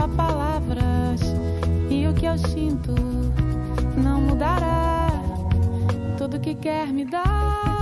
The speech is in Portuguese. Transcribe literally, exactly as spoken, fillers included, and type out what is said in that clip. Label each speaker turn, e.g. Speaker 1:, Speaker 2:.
Speaker 1: palavras e o que eu sinto não mudará. Tudo que quer me dar